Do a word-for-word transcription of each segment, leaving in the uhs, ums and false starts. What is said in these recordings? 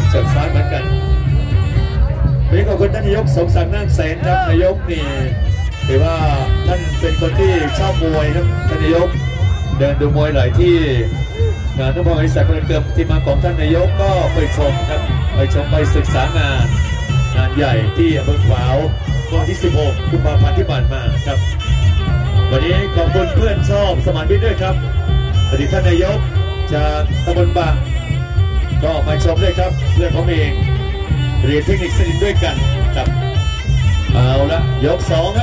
เฉิดซ้ายเหมือนกันนี่ขอบคุณท่านนายกสมศักดิ์นาคเสนครับนายกนี่ถือว่าท่านเป็นคนที่ชอบมวยครับท่านนายกเดินดูมวยหลายที่งานทั้งหมดไอ้สักดิ์เกิดที่มาของท่านนายกก็ไปชมครับไปชมไปศึกษางานงานใหญ่ที่อำเภอขวาววันที่สิบหกกุมภาพันธ์ที่ผ่านมาครับวันนี้ขอบคุณเพื่อนชอบสมานมิตรด้วยครับอดีตท่านนายกจากตำบลบางก็มาชมด้วยครับเพื่อนผมเองเรียนเทคนิคสนิทด้วยกันครับเอาละยกสองครับ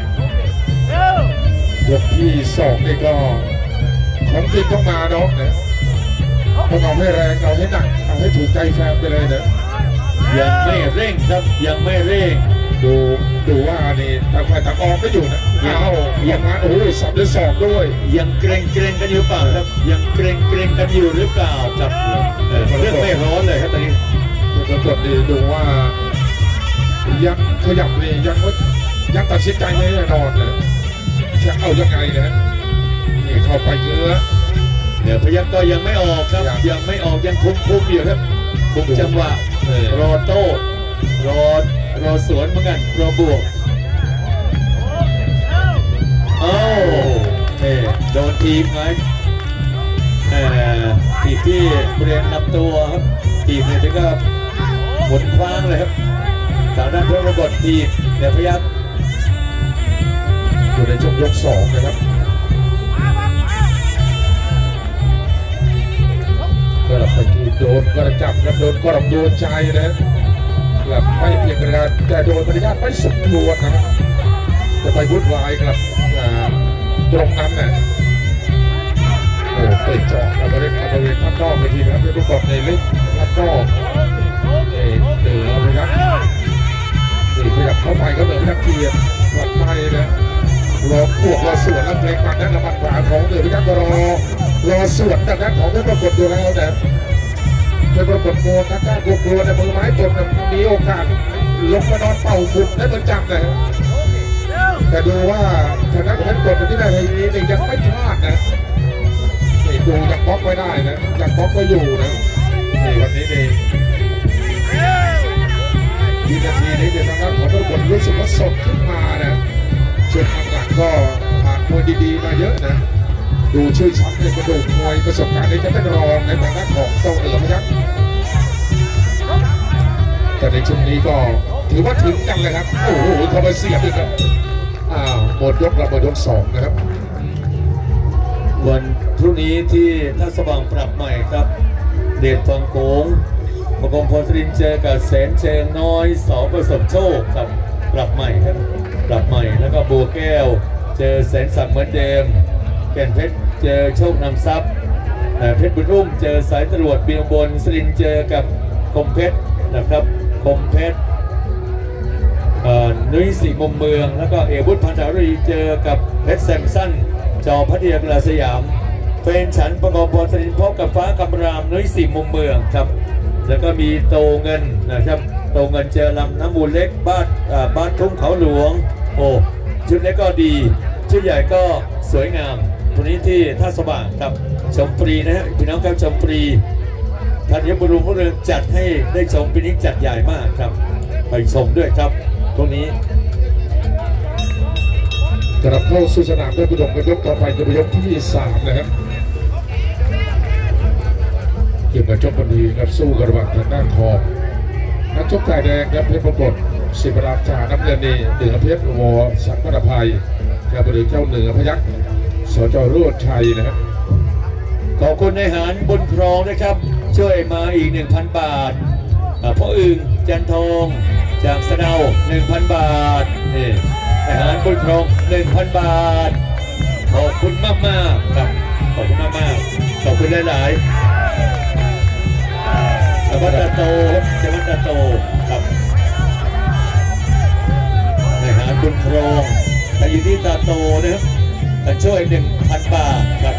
ยกที่สองนี่ก็ของจริงต้องมาเนาะเนี่ยต้องเอาให้แรงเอาให้หนักเอาให้ถูกใจแฟนไปเลยนะยังไม่เร่งครับยังไม่เร่งดูดูว่านี่ทางฝ่ายทางออกก็อยู่นะเอาอย่างนั้นโอ้ยสอบด้วยสอบด้วยยังเกรงเกรงกันอยู่เปล่าครับยังเกรงเกรงกันอยู่หรือเปล่าครับเรื่องไม่ร้อนเลยครับตอนนี้ปรากฏดีดูว่ายังขยับเลยยังยังตัดสินใจไม่แน่นอนเลยจะเอายังไงนะนี่เข้าไปเยอะเดี๋ยวพยัคฆ์ก็ยังไม่ออกครับยังไม่ออกยังคุมคุมอยู่ครับคุมจังหวะรอโต้รอรอสวนเหมือนกันรอบวกโอ้เฮ้โดนทีมไงทีมที่บริเวณลำตัวครับทีมเนี่ยถึงก็หมุนคว้างเลยครับทางด้านเพื่อนระบบทีมเดี๋ยวพยัคฆ์อยู่ในช่วงยกสองนะครับก็รับไปที่โดนก็จับกับโดนก็รับโดนใจนะกลับไม่เพียงกระแต่โดนปฏิญาณไม่สมควรนะครับจะไปวุ่นวายครับตรงนั้นเนี่ยโอ้ไปเจาะบริเวณบริเวณข้างนอกไปทีนะครับเป็นประกอบในเล็กข้างนอกเอ๋เดือดไปครับนี่ขยับเข้าไปก็เหลือนักเกียรติวัดไม้นะรอพวกรอสวนแล้วเพลงมันนั้นระมัดขวาของเดือดพิทักษ์ก็รอรอสวนจากนั้นของได้ปรากฏอยู่แล้วแต่เป็นปรากฏโมทักก้ากลัวในมือไม้ตนมีโอกาสลงมานอนเป่าฝุ่นได้เหมือนจังเลยแต่ดูว่าทางด้านเพชรกดที่ได้ในนี้นี่ยังไม่พลาดนะนี่ดูยังบล็อกไว้ได้นะยังบล็อกไว้อยู่นะนี่วันนี้นี่วินาทีนี้เดี๋ยวทางด้านของเพชรกดรู้สึกว่าสดขึ้นมานะช่วงหลังก็ผ่านมวยดีๆมาเยอะนะดูชื่อชั้นในกระดูกมวยประสบการณ์ในจะเป็นรองในทางด้านของโต้เหนือพยัคฆ์แต่ในช่วงนี้ก็ถือว่าถึงกันเลยครับโอ้โหเขาไปเสียบอีกครับอ้าวหมดยกแล้วหมดยกสองนะครับวันพรุ่งนี้ที่ท่าสว่างปรับใหม่ครับเดชฟังโกงประกงพลสรินเจอกับแสนเชิงน้อยสอประสบโชคครับปรับใหม่ครับปรับใหม่แล้วก็บัวแก้วเจอแสนศักดิ์เหมือนเดิมแก่นเพชรเจอโชคนำทรัพย์เพชรบุญรุ่งเจอสายตรวจเบียงบนสรินเจอกับคมเพชรนะครับคมเพชรนุ้ยสีมุมเมืองแล้วก็เอวุฒิพันธารีเจอกับเพชรแซมสันจอพัทยากลาสยามเฟนฉันประกอบพลสรินพบกับฟ้ากำรามนุ้ยสีมุมเมืองครับแล้วก็มีโตเงินนะครับโตเงินเจอลำน้ำมูลเล็กบ้านบ้านทุ่งเขาหลวงโอ้ชุดเล็กก็ดีชุดใหญ่ก็สวยงามวันนี้ที่ท่าสว่างครับชมฟรีนะฮะพี่น้องครับชมฟรีท่านยมบรุงพระเรืองจัดให้ได้ชมปีนี้จัดใหญ่มากครับไปชมด้วยครับตรงนี้กลับเข้าสู่สนามด้วยบุดมกระยกต่อไปจะเป็นยกที่สามนะครับเกี่ยวกับจบบนดีครับสู้กระหว่างทางด้านคอนักชกฝ่ายแดงครับเพชรมรกตสิบราชาน้ำเงินนี่เหนือเพชรวอสังวรภัยครับหรือเจ้าเหนือพยัคฆ์สจรวดชัยนะครับขอบคุณนายหารบุญครองนะครับช่วยมาอีก หนึ่งพัน บาทพ่ออึ่งจันทองจากสะเดา หนึ่งพัน บาทนี่นายหารบุญครอง หนึ่งพัน บาทขอบคุณมากมากครับขอบคุณมากมากขอบคุณหลายๆจังหวัดตาโตจังหวัดตาโตครับนายหารบุญครองแต่อยู่ที่ตาโตนะครับแต่ช่วย หนึ่งพัน บาทครับ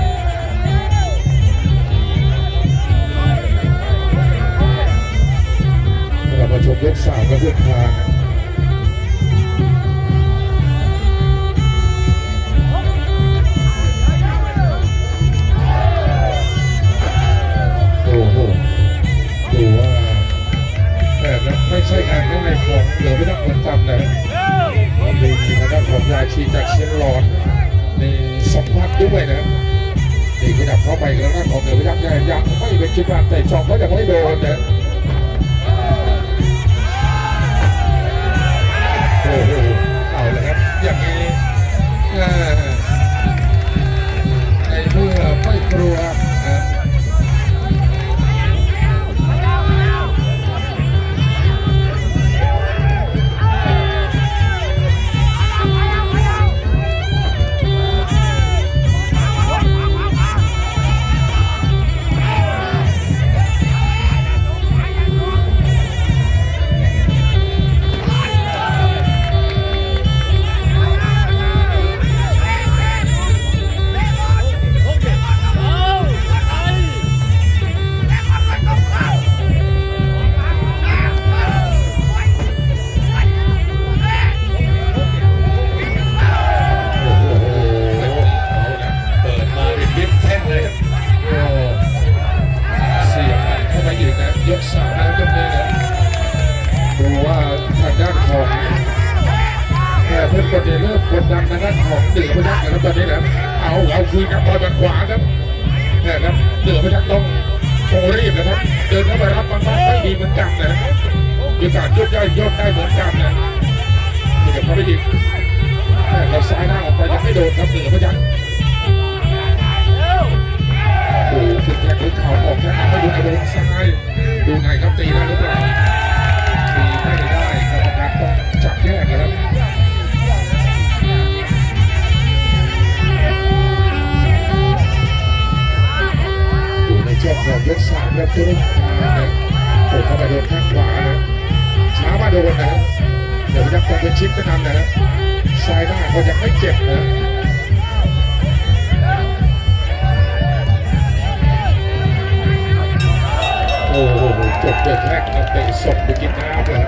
เรามาชมยกสามกับเพื่อนทางโอ้โหดูว่าเหลือไม่ต้องเหมือนกันนะมีทางด้านของยาชีจากเชียงรอนในสองพันด้วยนะนี่ขยับเข้าไปแล้วด้านของเหนือพยักษ์ยังไม่เป็นชิ้นงานแต่จอมก็ยังไม่โดนนะโอ้โหเอาเลยครับอย่างนี้ในเมื่อไม่กลัวนะคืนครับบอลทางขวาครับเนี่ยครับเหนือพยัคฆ์ต้องต้องรีบนะครับเดินเข้าไปรับบอลไม่ดีเหมือนกันนะมีการยกได้ยกได้เหมือนกันนะนี่เดี๋ยวเขาไปยิงเราซ้ายหน้าออกไปยังไม่โดนครับเหนือพยัคฆ์โอ้ถึงแค่ดูเข่าออกแค่ไม่ดูกระโดดซ้ายดูไงครับตีได้หรือเปล่าตีไม่ได้กรรมการต้องจับแยกนะครับช่วงของยกสามครับทุกท่านโอ้เข้าไปโดนข้างขวานะช้ามาโดนนะเดี๋ยวยักษ์ต้องเป็นชิ้นไปนำนะซ้ายหน้าเขายังไม่เจ็บนะโอ้โหจบเลยแท็กนักเตะส่งไปกินน้ำเลย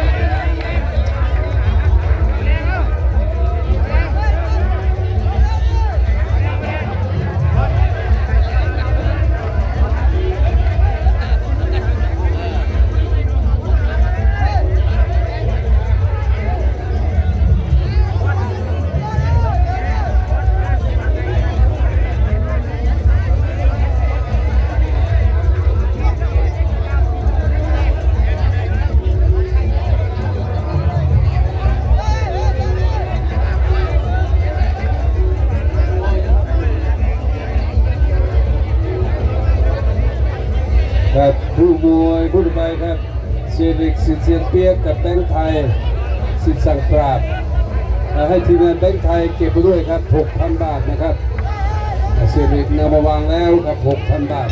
ครับผู้มวยผู้ต่อไปครับเชียริกสิทธิ์เซียนเปียกกับแบงค์ไทยสิทธิ์สังปราบให้ทีมงานแบงค์ไทยเก็บไปด้วยครับ หกพัน บาทนะครับเชียริกนำมาวางแล้วครับ หกพัน บาท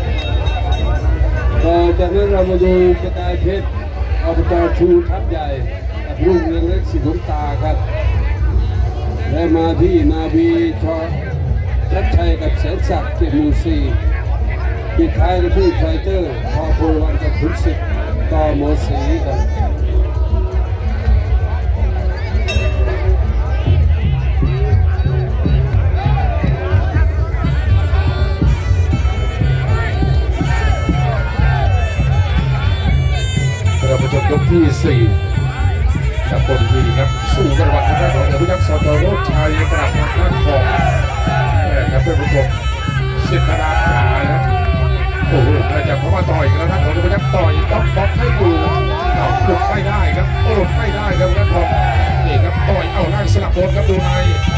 ต่อจากนั้นเรามาดูกระต่ายเพชรอบต.ชูทัพใหญ่กับรุ่งเรืองเล็กสิทธิ์หลวงตาครับได้มาที่นาวีชอชัดชัยกับแสนศักดิ์เกียรติมูซีปิดท้ายกันที่ไฟเตอร์พอโพวันกับขุนศึกต่อหมอสีกันเราไปชมยกที่สี่กับบนทีครับสู้กันวันทางด้านของเรือพยัคฆ์สตโรจน์ชัยกลับทางด้านของนะครับเป็นผู้ชมสิทธาขาครับโอ้โหพยายามเข้ามาต่อยกันแล้วท่านของเรือพยัคฆ์ต่อยต้องบล็อกให้อยู่เอาหลุดไม่ได้ครับหลุดไม่ได้ครับท่านของนี่ครับต่อยเอาล่างสลับโดนครับดูใน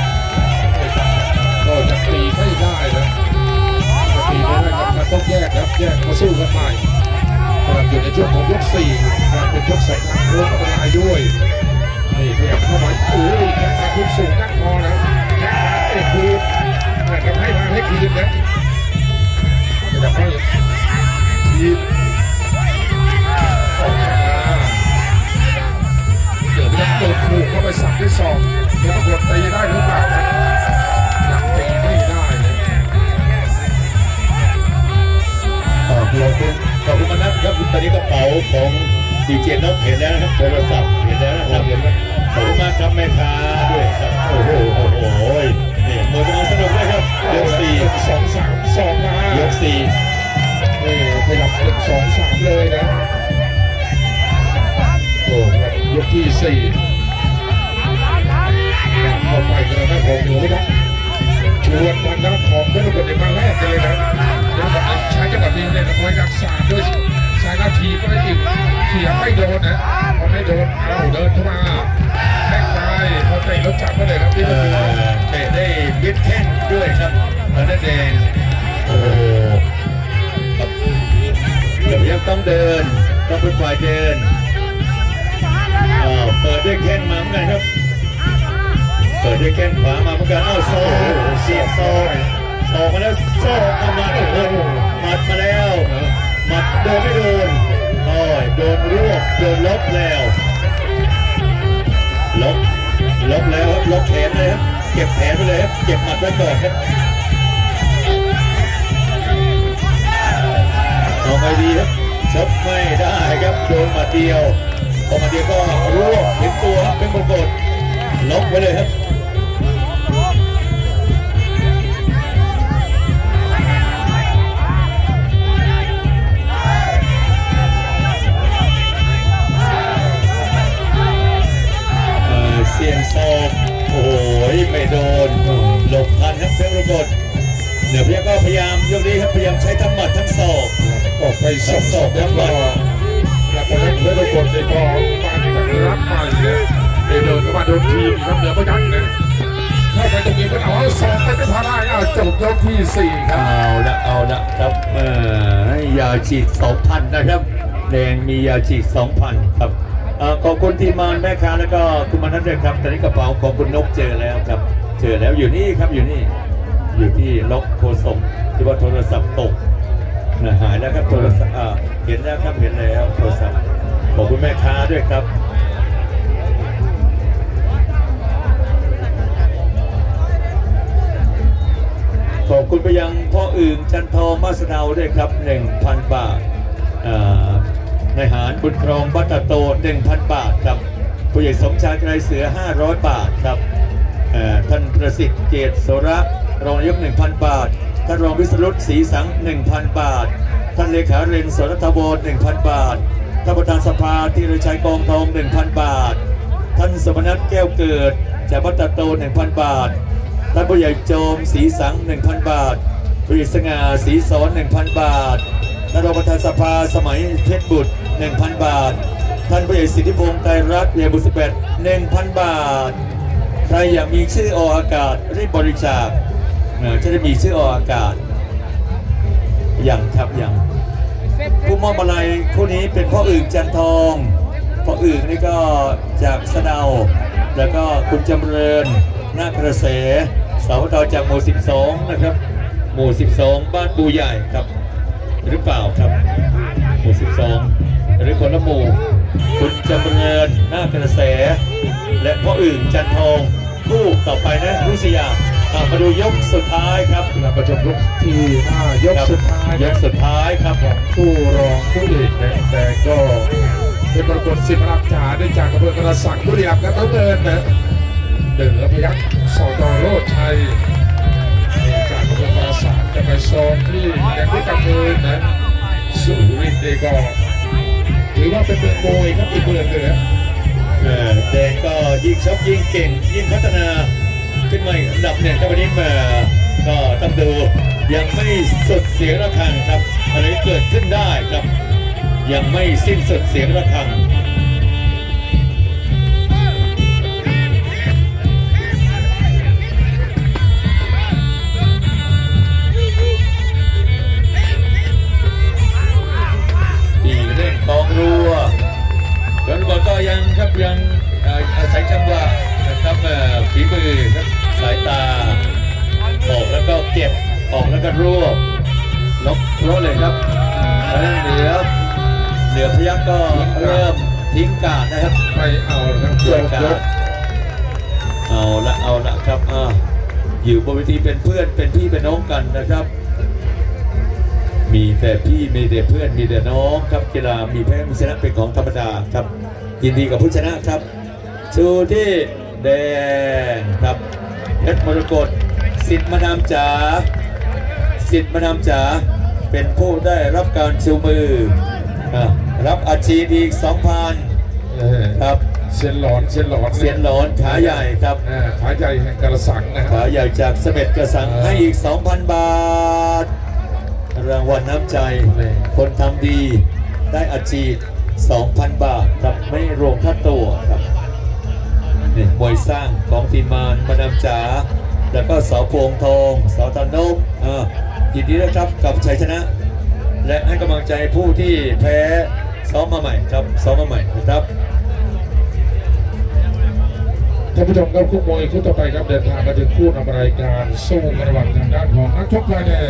ก็จะตีไม่ได้นะตีไม่ได้ครับมันต้องแยกครับแยกมาสู้กันใหม่กำลังอยู่ในช่วงของยกสี่เป็นยกสองทางโค้งก็เป็นลายด้วยนี่พยายามเข้ามาโอ้ยแข้งขาคุณสูงนั่งคอนะแข้งขาเตะคืนทำให้มาให้คืนนะพยายามให้ทีมออกมาเดี๋ยวจะเปิดถูกเข้าไปสับที่สองเดี๋ยวตำรวจตีได้หรือเปล่ายังตีไม่ได้เลยขอบคุณขอบคุณมานัทครับตอนนี้กระเป๋าของดีเจนกเห็นแล้วนะครับโทรศัพท์เห็นแล้วนะครับขอบคุณมากครับแม่ค้าด้วยครับโอ้โหโอ้โหนี่มวยกำลังสนุกเลยครับยกสี่สองสามสองมายกสี่นี่ขยับเป็นสองสามเลยนะโอ้ยกที่สี่เข้าไปกระนั้นของเหนือไม่ได้ชวนทางด้านของเพื่อนคนในมาแรกเลยนะแล้วก็ใช้จังหวะนี้เลยนะคอยรักษาด้วยสายนาทีก็ได้อีกเขี่ยไม่โดนนะพอไม่โดนเอาเดินเข้ามาแข้งซ้ายพอเตะรถจับก็เลยครับที่เอมันอเตะได้บิดแข้งด้วยครับอันนั้นเองโอ้โหครับเดี๋ยวยังต้องเดินต้องเป็นฝ่ายเดินอ้าวเปิดด้วยแข้งมาเหมือนกันครับเปิดด้วยแข้งขวามาเหมือนกันอ้าวโซ่เสียบโซ่โซ่มาแล้วโซ่เอามาโอ้โหหมัดมาแล้วหมัดโดนไม่โดนโอ้ยโดนรวบโดนลบแล้วลบลบแล้วครับลบแขนเลยครับเก็บแขนไปเลยครับเก็บหมัดไว้ก่อนครับเอาไงดีครับชกไม่ได้ครับโดนหมัดเดียวพอหมัดเดียวก็รวบถึงตัวครับเป็นมงกฎลบไว้เลยครับเสียงศอกโอ้ยไม่โดนหลบทันครับเพชรมรกตเหนือเพียก็พยายามยกนี้ครับพยายามใช้ทั้งหมัดทั้งศอกออกไปสอบสอบแล้วก็แล้วก็ให้เพื่อนคนในกองมาจะรับมาเลยเดินเข้ามาโดนทีมครับเหนือพยัคฆ์นะเข้าไปตรงนี้ก็เอาสองไปไม่พอได้เอาจบยกที่สี่ครับเอาละเอาละครับเออยาฉีดสองพันนะครับแดงมียาฉีดสองพันครับขอบคุณทีมงานแม่ค้าแล้วก็คุณมนัสด้วยครับตอนนี้กระเป๋าของคุณนกเจอแล้วครับเจอแล้วอยู่นี่ครับอยู่นี่อยู่ที่ล็อกโคศกที่ว่าโทรศัพท์ตกนะหายแล้วครับโทรศัพท์อ่าเห็นแล้วครับเห็นแล้วโทรศัพท์ขอบคุณแม่ค้าด้วยครับขอบคุณไปยังพ่ออื่นจันทองมาสนาวด้วยครับ หนึ่งพัน บาทนายหารบุญครองบัตตโต หนึ่งพัน บาทครับผู้ใหญ่สมชายไกรเสือห้าร้อยบาทครับท่านประสิทธิ์เกตโสระรองนายก หนึ่งพัน บาทท่านรองวิศรุตศรีสัง หนึ่งพัน บาทท่านเลขาเรนสรทวร หนึ่งพัน บาทท่านประธานสภาธีรชัยกองทอง หนึ่งพัน บาทท่านสมนัสแก้วเกิดจากบัตตโต หนึ่งพัน บาทท่านผู้ใหญ่โจมศรีสัง หนึ่งพัน บาทผู้ใหญ่สง่าศรีสอน หนึ่งพัน บาทท่านรองประธานสภาสมัยเพชรบุตร หนึ่งพัน บาทท่านผู้ใหญ่สิทธิพงษ์ไตรรัตน์เยบุษเปต หนึ่งพัน บาทใครอยากมีชื่อออกอากาศรีบบริจาคจะได้มีชื่อออกอากาศอย่างครับอย่างผู้มอบอะไรคู่นี้เป็นพ่ออึ่งจันทองพ่ออึ่งนี่ก็จากสะเดาแล้วก็คุณจำเริญนาคกระเสสาวดาวจากหมู่สิบสองนะครับหมู่สิบสองบ้านปูใหญ่ครับหรือเปล่าครับหมู่สิบสองหรือคนละหมู่คุณจำเริญนาคกระเสและพ่ออึ่งจันทองคู่ต่อไปนะรุษยามาดูยกสุดท้ายครับเราประจบยกที่ห้ายกสุดท้ายยกสุดท้ายครับผู้รองผู้เอกนะแต่ก็เป็นปรากฏสิบรับจ่าได้จากอำเภอกระสังบุรีรัมย์ครับต้องเดินนะเดินแล้วพยัคฆ์สอดโรดชัยจากอำเภอกระสังจะไปโซนที่ยังที่กำเนิดนะสุรินทร์ได้ก็ถือว่าเป็นเมืองโมยครับอีกเมืองเลยนะแดงก็ยิ่งชกยิ่งเก่งยิ่งพัฒนาขึ้นมาอันดับหนึ่งครับวันนี้มาก็ต้องดูยังไม่สุดเสียงระฆังครับอะไรเกิดขึ้นได้ครับยังไม่สิ้นสุดเสียงระฆังดีเร่งกองรัวจนกว่าก็ยังครับยังอาศัยจังหวะนะครับฝีมือครับสายตาออกแล้วก็เก็บออกแล้วก็รวบล็อกรวบเลยครับแล้วเหนือเหนือพยัคฆ์ก็เริ่มทิ้งการนะครับไปเอาทั้งตัวการเอาละเอาละครับอ่าอยู่บนเวทีเป็นเพื่อนเป็นพี่เป็นน้องกันนะครับมีแต่พี่มีแต่เพื่อนมีแต่น้องครับกีฬามีแพ้มีชนะเป็นของธรรมดาครับยินดีกับผู้ชนะครับชูที่แดงครับเพชรมรกตสิทธิ์มาดามจ๋าสิทธิ์มาดามจ๋าเป็นผู้ได้รับการชูมือรับอาชีพอีก สองพัน ครับเซียนหลอนเซียนหลอนเซียนหลอนขาใหญ่ครับอ่าขาใหญ่แห่งกระสังนะคขารับใหญ่จากเสม็ดกระสังให้อีก สองพัน บาท รางวัลน้ำใจ คนทำดีได้อาจีพ สองพัน บาทครับไม่รวมค่าตัวครับนี่มวยสร้างของทีมงานมาดามจ๋าแล้วก็สอพวงทองสอตานกอ่ายินดีด้วยครับกับชัยชนะ และให้กำลังใจผู้ที่แพ้ซ้อมมาใหม่ครับซ้อมมาใหม่นะครับท่านผู้ชมครับคู่มวยคู่ต่อไปครับเดินทางมาถึงคู่นำรายการสู้กันระหว่างทางด้านของนักชกไทยแลนด์